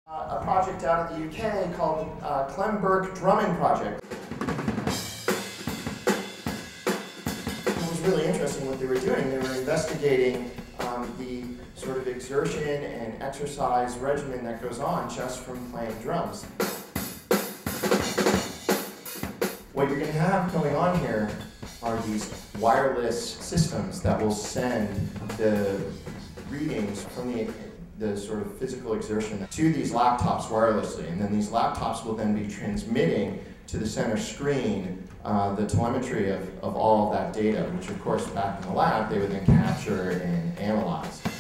A project out of the UK called Clemberg Drumming Project. It was really interesting what they were doing. They were investigating the sort of exertion and exercise regimen that goes on just from playing drums. What you're going to have going on here are these wireless systems that will send the readings from the sort of physical exertion to these laptops wirelessly, and then these laptops will then be transmitting to the center screen the telemetry of all of that data, which of course back in the lab they would then capture and analyze.